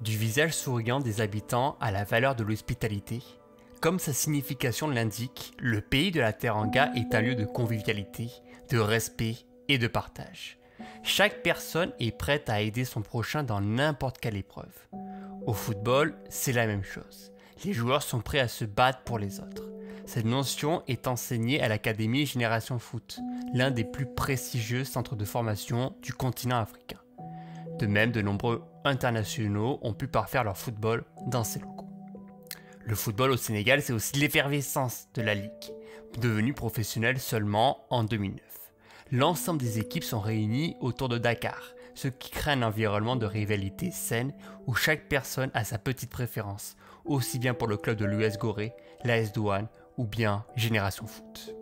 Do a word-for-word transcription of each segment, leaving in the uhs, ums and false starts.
Du visage souriant des habitants à la valeur de l'hospitalité, comme sa signification l'indique, le pays de la Teranga est un lieu de convivialité, de respect et de partage. Chaque personne est prête à aider son prochain dans n'importe quelle épreuve. Au football, c'est la même chose. Les joueurs sont prêts à se battre pour les autres. Cette notion est enseignée à l'Académie Génération Foot, l'un des plus prestigieux centres de formation du continent africain. De même, de nombreux internationaux ont pu parfaire leur football dans ces locaux. Le football au Sénégal, c'est aussi l'effervescence de la ligue, devenue professionnelle seulement en deux mille neuf. L'ensemble des équipes sont réunies autour de Dakar, ce qui crée un environnement de rivalité saine où chaque personne a sa petite préférence, aussi bien pour le club de l'U S Gorée, l'A S Douanes ou bien Génération Foot.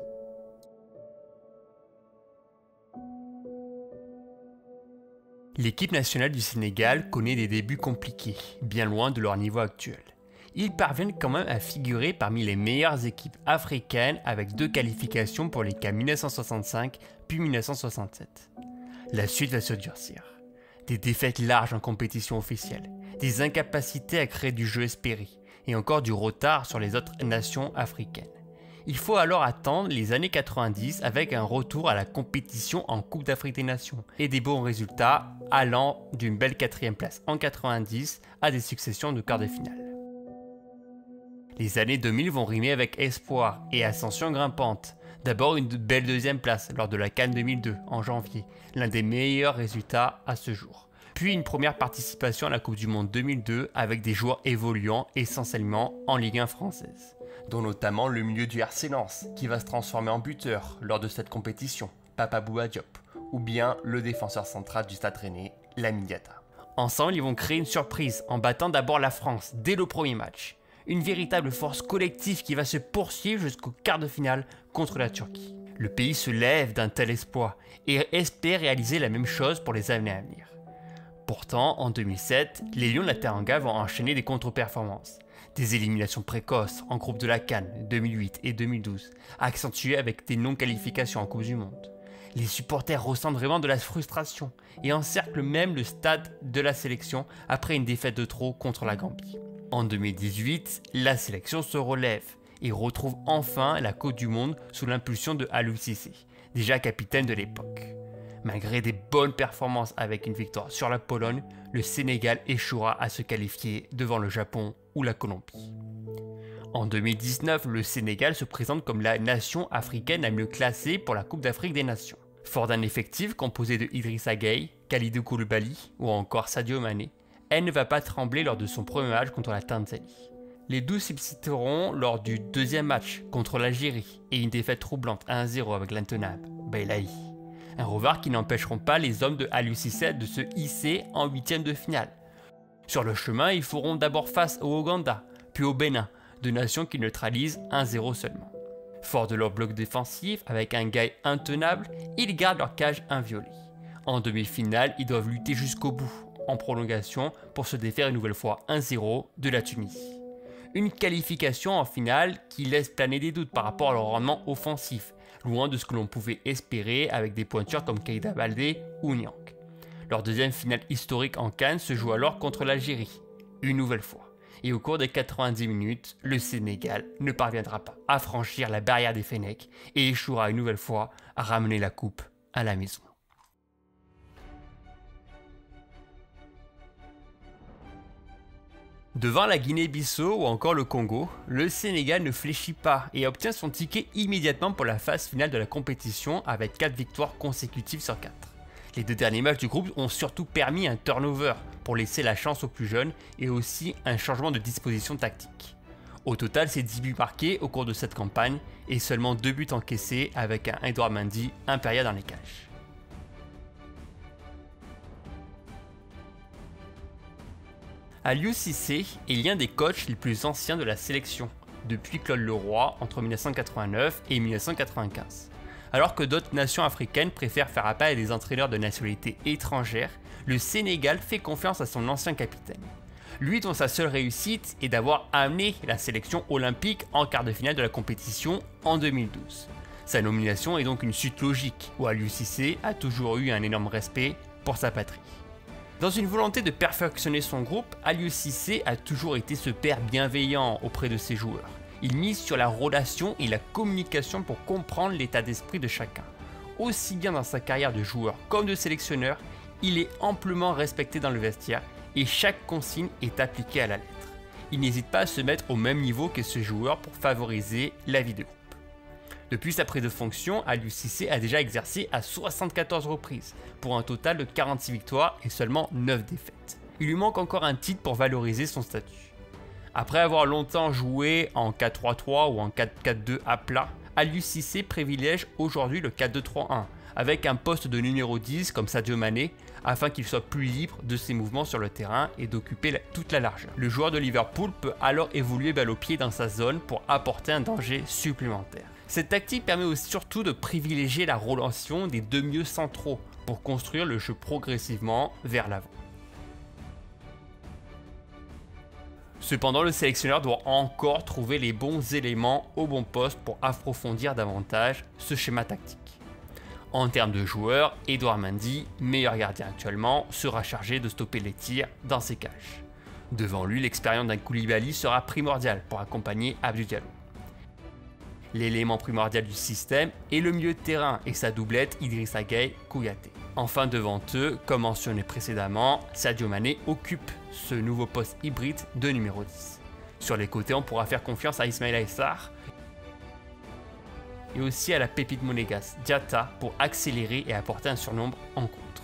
L'équipe nationale du Sénégal connaît des débuts compliqués, bien loin de leur niveau actuel. Ils parviennent quand même à figurer parmi les meilleures équipes africaines avec deux qualifications pour les C A N mille neuf cent soixante-cinq puis mille neuf cent soixante-sept. La suite va se durcir. Des défaites larges en compétition officielle, des incapacités à créer du jeu espéré et encore du retard sur les autres nations africaines. Il faut alors attendre les années quatre-vingt-dix avec un retour à la compétition en Coupe d'Afrique des Nations et des bons résultats allant d'une belle quatrième place en quatre-vingt-dix à des successions de quarts de finale. Les années deux mille vont rimer avec espoir et ascension grimpante. D'abord une belle deuxième place lors de la C A N deux mille deux en janvier, l'un des meilleurs résultats à ce jour. Puis une première participation à la Coupe du Monde deux mille deux avec des joueurs évoluant essentiellement en Ligue un française, dont notamment le milieu du R C Lens qui va se transformer en buteur lors de cette compétition, Papa Bouba Diop, ou bien le défenseur central du Stade Rennais, Lamine Diatta. Ensemble, ils vont créer une surprise en battant d'abord la France dès le premier match. Une véritable force collective qui va se poursuivre jusqu'au quart de finale contre la Turquie. Le pays se lève d'un tel exploit et espère réaliser la même chose pour les années à venir. Pourtant, en deux mille sept, les Lions de la Teranga vont enchaîner des contre-performances. Des éliminations précoces en groupe de la C A N deux mille huit et deux mille douze, accentuées avec des non-qualifications en Coupe du Monde. Les supporters ressentent vraiment de la frustration et encerclent même le stade de la sélection après une défaite de trop contre la Gambie. En deux mille dix-huit, la sélection se relève et retrouve enfin la Coupe du Monde sous l'impulsion de Aliou Cissé, déjà capitaine de l'époque. Malgré des bonnes performances avec une victoire sur la Pologne, le Sénégal échouera à se qualifier devant le Japon ou la Colombie. En deux mille dix-neuf, le Sénégal se présente comme la nation africaine la mieux classée pour la Coupe d'Afrique des Nations. Fort d'un effectif composé de Idrissa Gueye, Kalidou Koulibaly ou encore Sadio Mané, elle ne va pas trembler lors de son premier match contre la Tanzanie. Les douze subsisteront lors du deuxième match contre l'Algérie et une défaite troublante un à zéro avec l'Intenable, Belaï. Un revers qui n'empêcheront pas les hommes de Aliou Cissé de se hisser en huitième de finale. Sur le chemin, ils feront d'abord face au Ouganda, puis au Bénin, deux nations qui neutralisent un à zéro seulement. Fort de leur bloc défensif, avec un Gueye intenable, ils gardent leur cage inviolée. En demi-finale, ils doivent lutter jusqu'au bout, en prolongation, pour se défaire une nouvelle fois un à zéro de la Tunisie. Une qualification en finale qui laisse planer des doutes par rapport à leur rendement offensif, loin de ce que l'on pouvait espérer avec des pointures comme Keita Baldé ou Niang. Leur deuxième finale historique en C A N se joue alors contre l'Algérie, une nouvelle fois. Et au cours des quatre-vingt-dix minutes, le Sénégal ne parviendra pas à franchir la barrière des Fennecs et échouera une nouvelle fois à ramener la coupe à la maison. Devant la Guinée-Bissau ou encore le Congo, le Sénégal ne fléchit pas et obtient son ticket immédiatement pour la phase finale de la compétition avec quatre victoires consécutives sur quatre. Les deux derniers matchs du groupe ont surtout permis un turnover pour laisser la chance aux plus jeunes et aussi un changement de disposition tactique. Au total, c'est dix buts marqués au cours de cette campagne et seulement deux buts encaissés avec un Edouard Mendy impérial dans les cages. Aliou Cissé est l'un des coachs les plus anciens de la sélection, depuis Claude Leroy entre mille neuf cent quatre-vingt-neuf et mille neuf cent quatre-vingt-quinze. Alors que d'autres nations africaines préfèrent faire appel à des entraîneurs de nationalité étrangère, le Sénégal fait confiance à son ancien capitaine. Lui dont sa seule réussite est d'avoir amené la sélection olympique en quart de finale de la compétition en deux mille douze. Sa nomination est donc une suite logique où Aliou Cissé a toujours eu un énorme respect pour sa patrie. Dans une volonté de perfectionner son groupe, Aliou Cissé a toujours été ce père bienveillant auprès de ses joueurs. Il mise sur la relation et la communication pour comprendre l'état d'esprit de chacun. Aussi bien dans sa carrière de joueur comme de sélectionneur, il est amplement respecté dans le vestiaire et chaque consigne est appliquée à la lettre. Il n'hésite pas à se mettre au même niveau que ce joueur pour favoriser la vie de groupe. Depuis sa prise de fonction, Aliou Cissé a déjà exercé à soixante-quatorze reprises, pour un total de quarante-six victoires et seulement neuf défaites. Il lui manque encore un titre pour valoriser son statut. Après avoir longtemps joué en quatre trois trois ou en quatre quatre deux à plat, Aliou Cissé privilège aujourd'hui le quatre deux trois un, avec un poste de numéro dix comme Sadio Mané, afin qu'il soit plus libre de ses mouvements sur le terrain et d'occuper la, toute la largeur. Le joueur de Liverpool peut alors évoluer balle au pied dans sa zone pour apporter un danger supplémentaire. Cette tactique permet aussi surtout de privilégier la relation des deux milieux centraux pour construire le jeu progressivement vers l'avant. Cependant, le sélectionneur doit encore trouver les bons éléments au bon poste pour approfondir davantage ce schéma tactique. En termes de joueurs, Edouard Mendy, meilleur gardien actuellement, sera chargé de stopper les tirs dans ses cages. Devant lui, l'expérience d'un Koulibaly sera primordiale pour accompagner Abdou Diallo. L'élément primordial du système est le milieu de terrain et sa doublette Idrissa Gueye Kouyaté. Enfin devant eux, comme mentionné précédemment, Sadio Mané occupe ce nouveau poste hybride de numéro dix. Sur les côtés, on pourra faire confiance à Ismaïla Sarr et aussi à la pépite monégasque Diatta pour accélérer et apporter un surnombre en contre.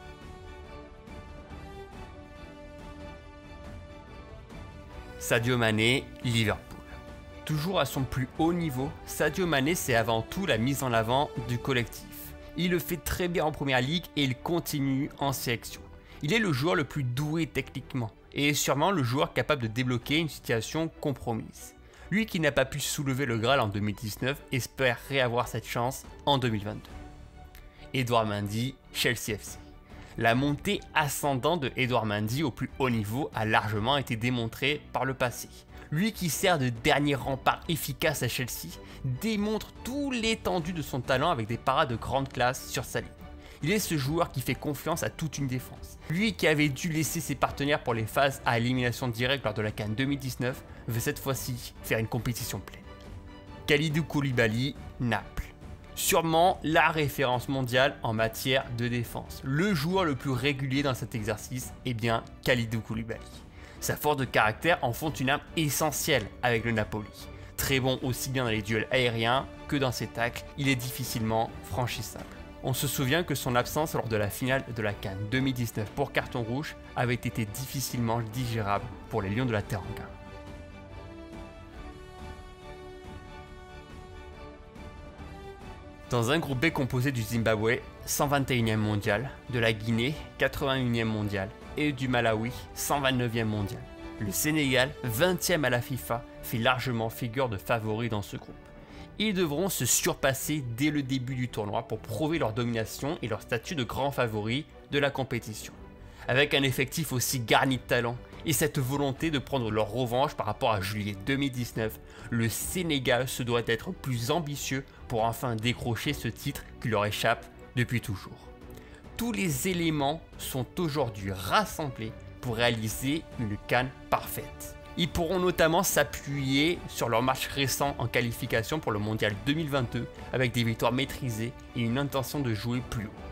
Sadio Mané, Liverpool. Toujours à son plus haut niveau, Sadio Mané c'est avant tout la mise en avant du collectif. Il le fait très bien en première ligue et il continue en sélection. Il est le joueur le plus doué techniquement et est sûrement le joueur capable de débloquer une situation compromise. Lui qui n'a pas pu soulever le Graal en deux mille dix-neuf espère réavoir cette chance en deux mille vingt-deux. Edouard Mendy, Chelsea F C. La montée ascendante de Edouard Mendy au plus haut niveau a largement été démontrée par le passé. Lui qui sert de dernier rempart efficace à Chelsea, démontre tout l'étendue de son talent avec des parades de grande classe sur sa ligne. Il est ce joueur qui fait confiance à toute une défense. Lui qui avait dû laisser ses partenaires pour les phases à élimination directe lors de la CAN deux mille dix-neuf, veut cette fois-ci faire une compétition pleine. Kalidou Koulibaly, Naples. Sûrement la référence mondiale en matière de défense. Le joueur le plus régulier dans cet exercice est bien Kalidou Koulibaly. Sa force de caractère en font une arme essentielle avec le Napoli. Très bon aussi bien dans les duels aériens que dans ses tacles, il est difficilement franchissable. On se souvient que son absence lors de la finale de la CAN deux mille dix-neuf pour carton rouge avait été difficilement digérable pour les Lions de la Teranga. Dans un groupe B composé du Zimbabwe, cent vingt et unième mondial, de la Guinée, quatre-vingt-unième mondial, et du Malawi, cent vingt-neuvième mondial. Le Sénégal, vingtième à la FIFA, fait largement figure de favori dans ce groupe. Ils devront se surpasser dès le début du tournoi pour prouver leur domination et leur statut de grand favori de la compétition. Avec un effectif aussi garni de talent et cette volonté de prendre leur revanche par rapport à juillet deux mille dix-neuf, le Sénégal se doit être plus ambitieux pour enfin décrocher ce titre qui leur échappe depuis toujours. Tous les éléments sont aujourd'hui rassemblés pour réaliser une CAN parfaite. Ils pourront notamment s'appuyer sur leur match récent en qualification pour le mondial deux mille vingt-deux avec des victoires maîtrisées et une intention de jouer plus haut.